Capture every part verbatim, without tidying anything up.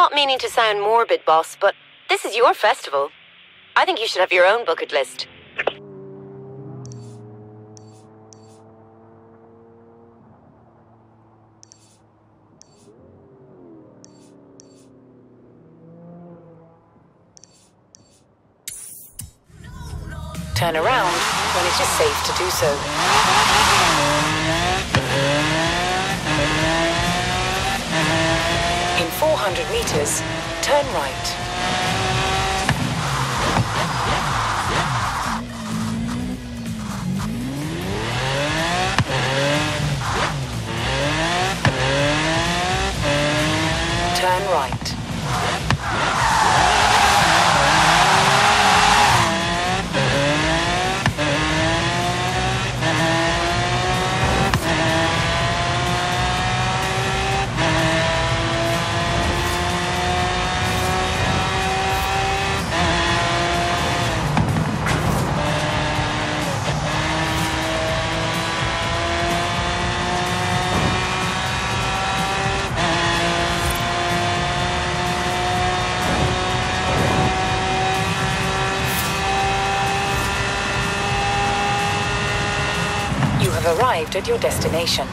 not meaning to sound morbid, boss, but this is your festival. I think you should have your own bucket list. Turn around when it is safe to do so. In four hundred meters, turn right. Turn right. Arrived at your destination.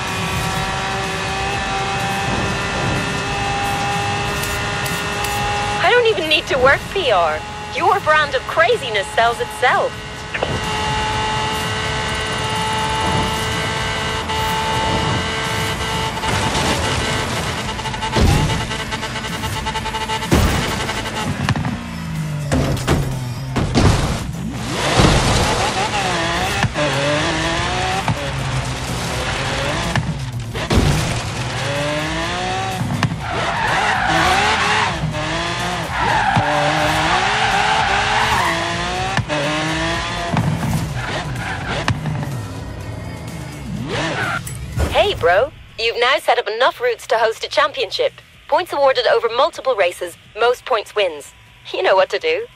I don't even need to work P R. Your brand of craziness sells itself. Hey, bro. You've now set up enough routes to host a championship. Points awarded over multiple races, most points wins. You know what to do.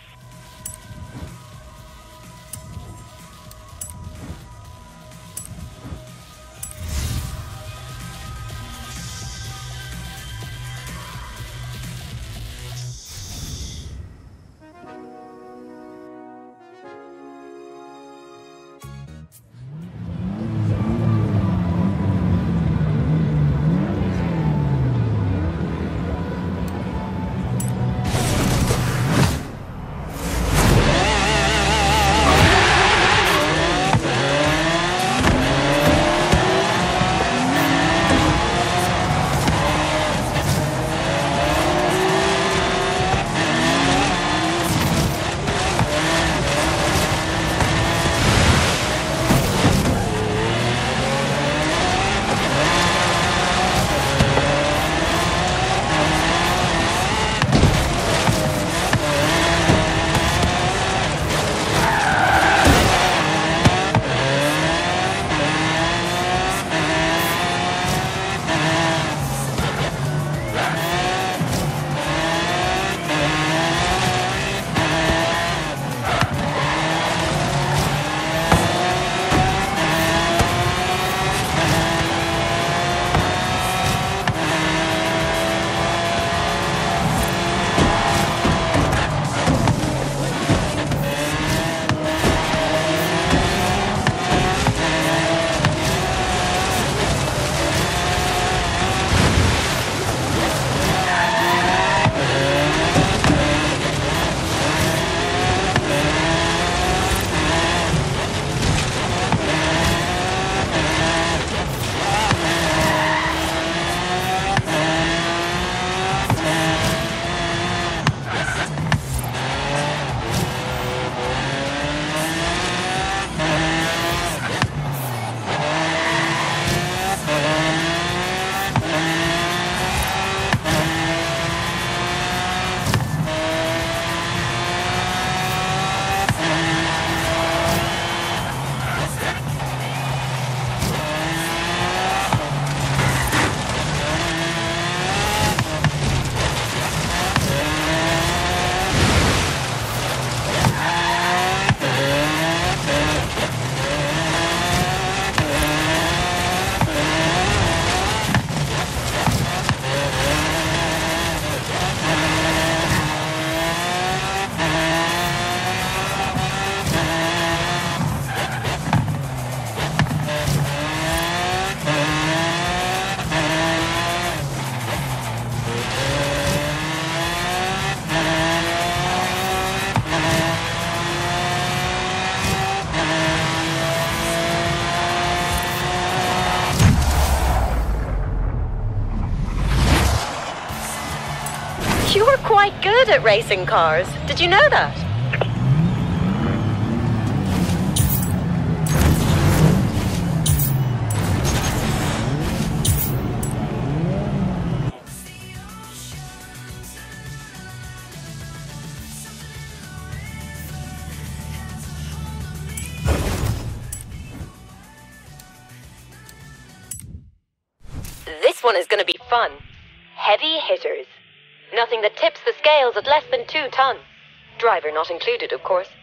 quite good at racing cars. Did you know that? This one is going to be fun. Heavy hitters. Nothing that tips the scales at less than two ton. Driver not included, of course.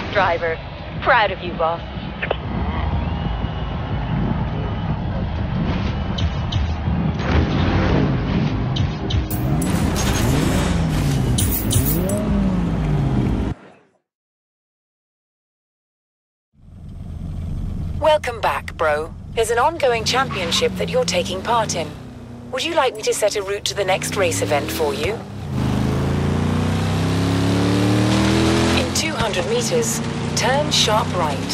driver. Proud of you, boss. Welcome back, bro. There's an ongoing championship that you're taking part in. Would you like me to set a route to the next race event for you? In two hundred meters, turn sharp right.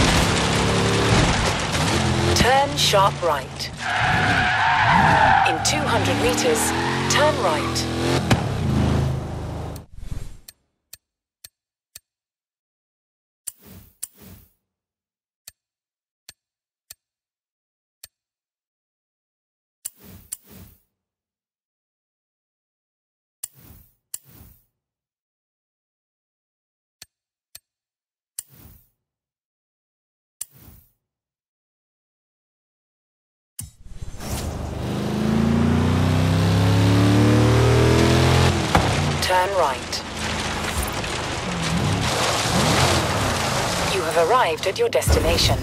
Turn sharp right. In two hundred meters, turn right. Turn right. You have arrived at your destination.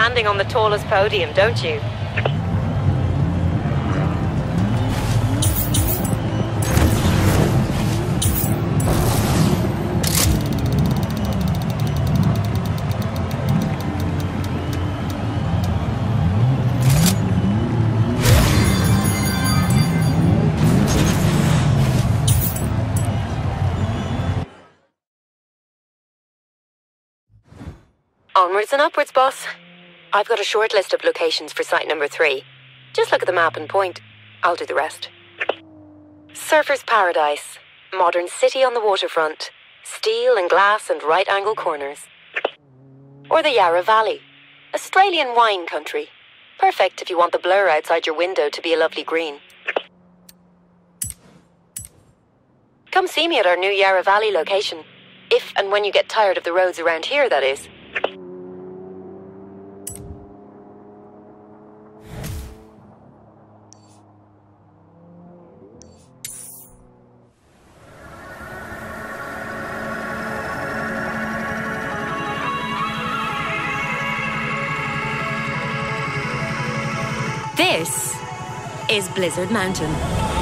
standing on the tallest podium, don't you? Onwards and upwards, boss. I've got a short list of locations for site number three. Just look at the map and point. I'll do the rest. Surfer's Paradise. Modern city on the waterfront. Steel and glass and right-angle corners. Or the Yarra Valley. Australian wine country. Perfect if you want the blur outside your window to be a lovely green. Come see me at our new Yarra Valley location. If and when you get tired of the roads around here, that is. This is Blizzard Mountain.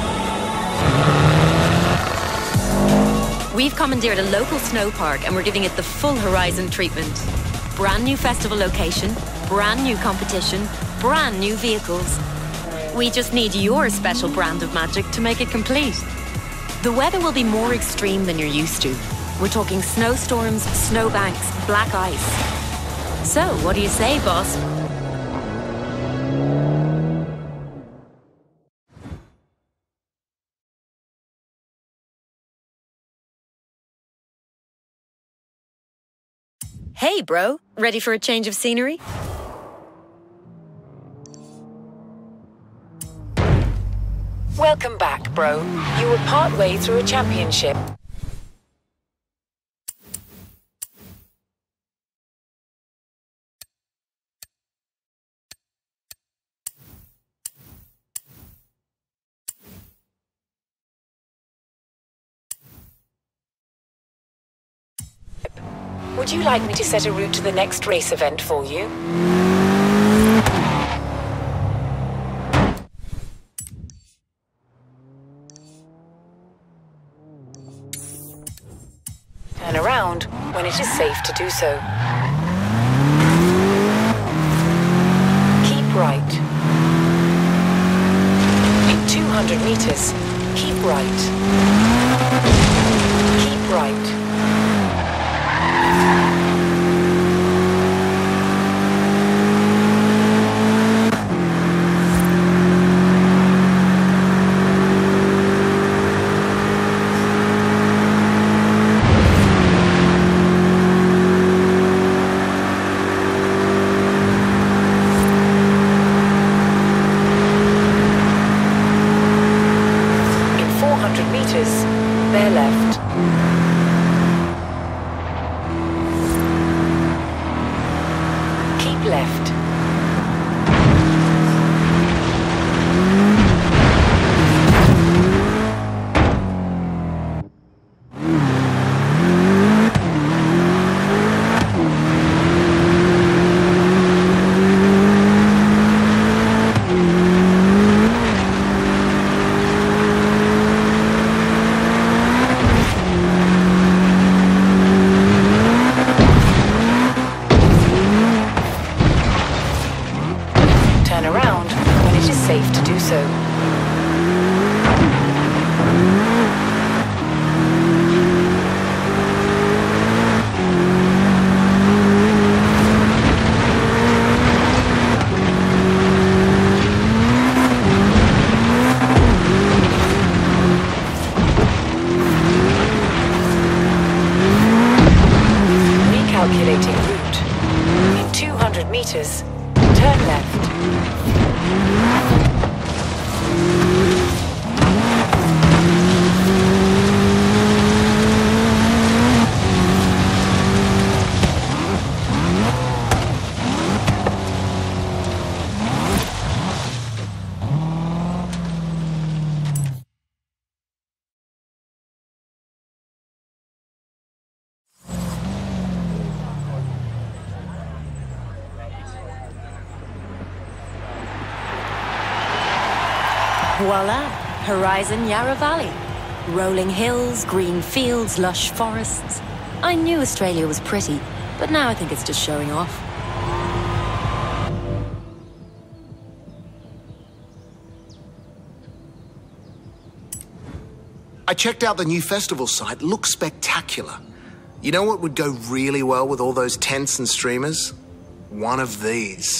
We've commandeered a local snow park and we're giving it the full Horizon treatment. Brand new festival location, brand new competition, brand new vehicles. We just need your special brand of magic to make it complete. The weather will be more extreme than you're used to. We're talking snowstorms, snowbanks, black ice. So, what do you say, boss? Hey, bro. Ready for a change of scenery? Welcome back, bro. You were partway through a championship. Would you like me to set a route to the next race event for you? Turn around when it is safe to do so. Keep right. In two hundred meters, keep right. Keep right. Bear left. Keep left. Turn around when it is safe to do so. Recalculating route. In two hundred meters, turn left. Voila! Horizon Yarra Valley. Rolling hills, green fields, lush forests. I knew Australia was pretty, but now I think it's just showing off. I checked out the new festival site. Looks spectacular. You know what would go really well with all those tents and streamers? One of these.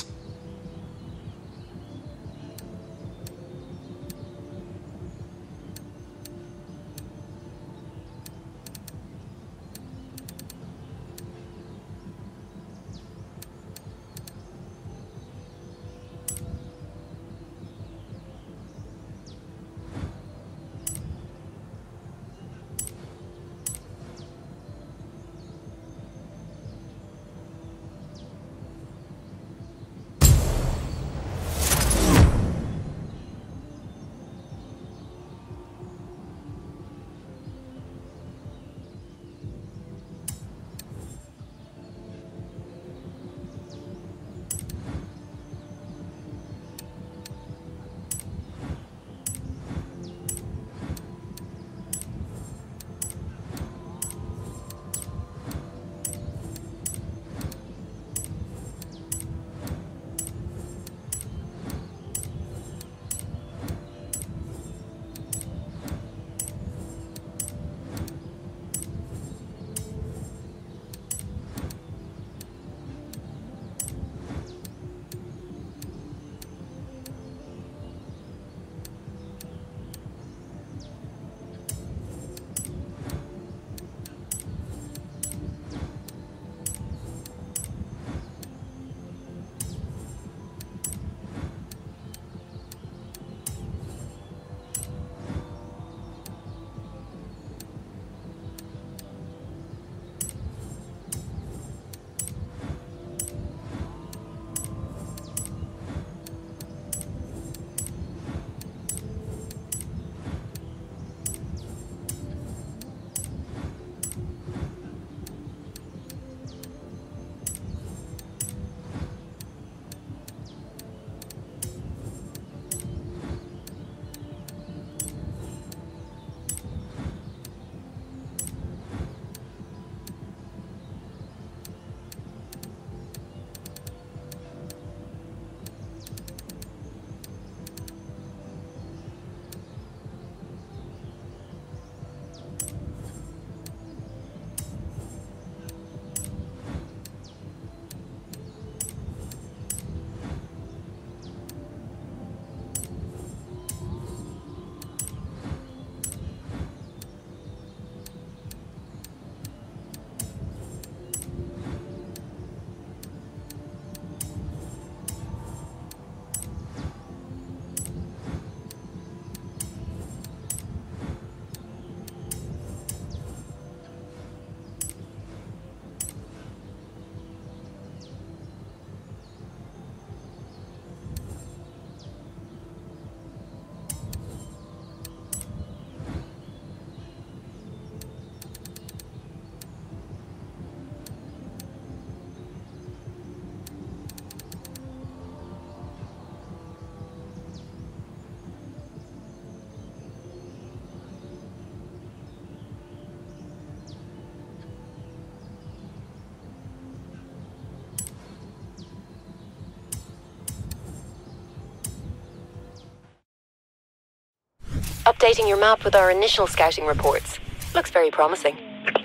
Updating your map with our initial scouting reports. Looks very promising.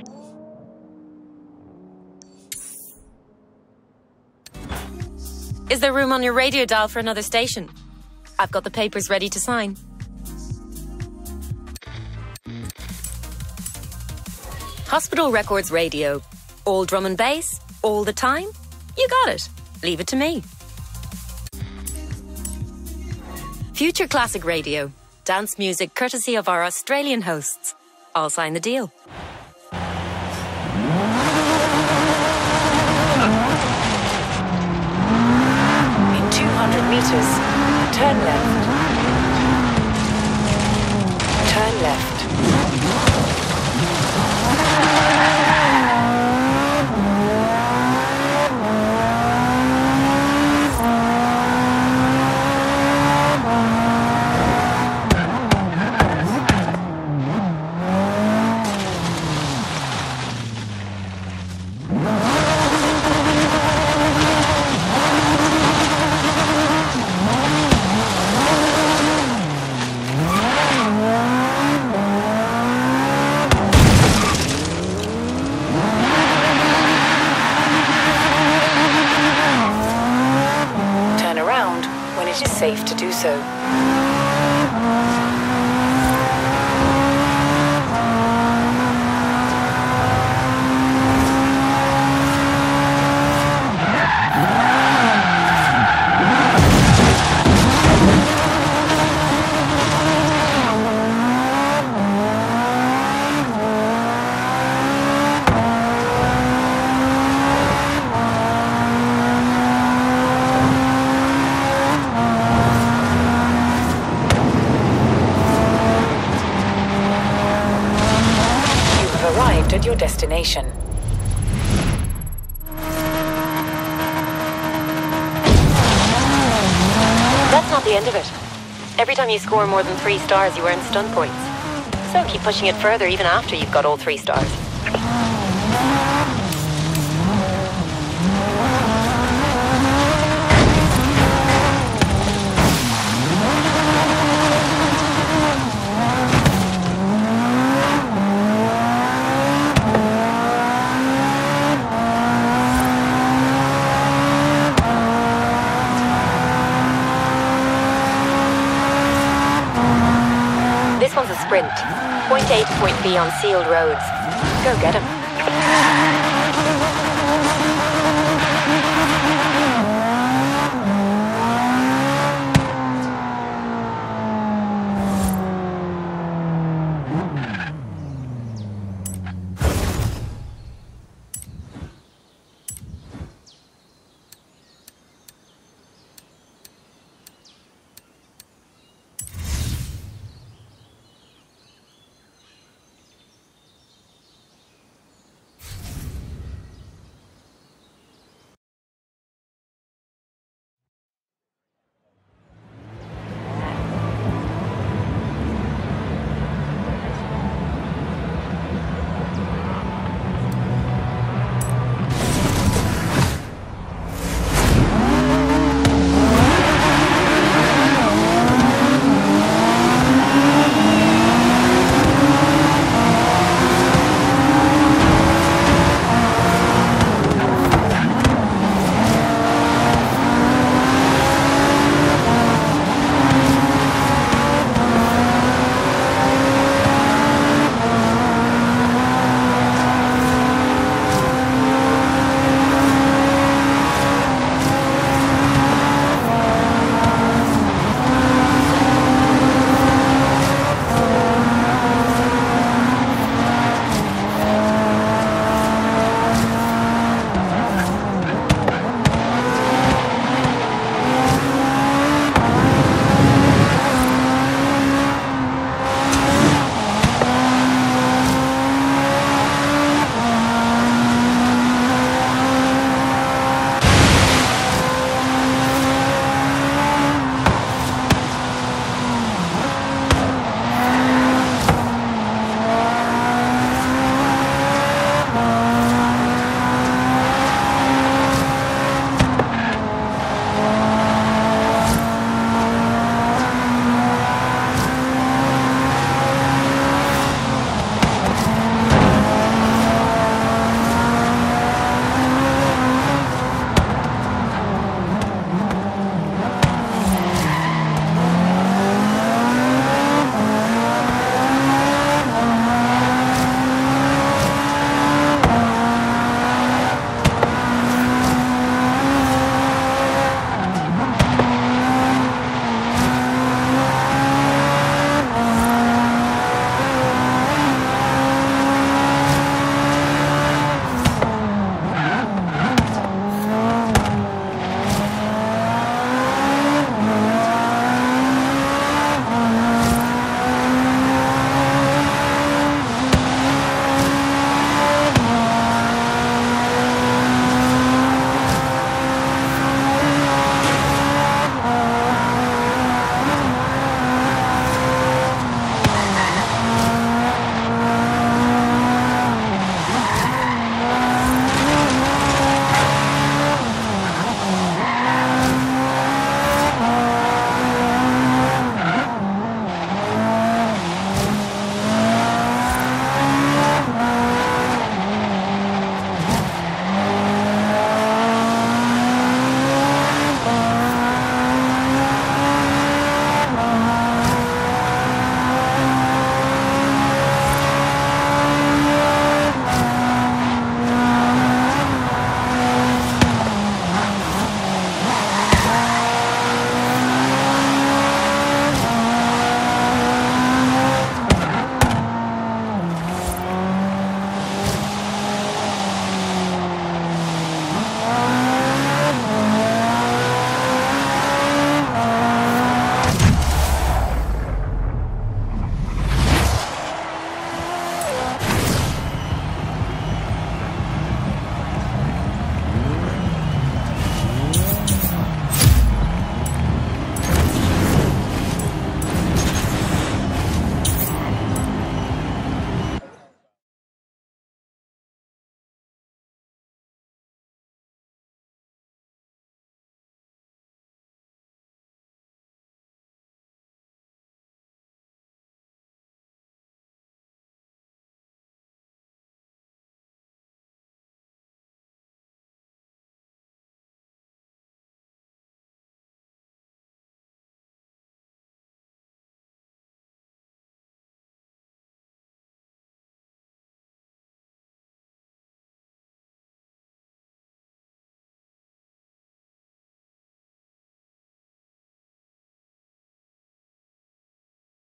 Is there room on your radio dial for another station? I've got the papers ready to sign. Hospital Records Radio. All drum and bass, all the time? You got it. Leave it to me. Future Classic Radio. Dance music courtesy of our Australian hosts. I'll sign the deal. In two hundred meters, turn left. Turn left. do so. Arrived at your destination. That's not the end of it. Every time you score more than three stars, you earn stun points. So keep pushing it further even after you've got all three stars. This one's a sprint. Point A to point B on sealed roads. Go get him.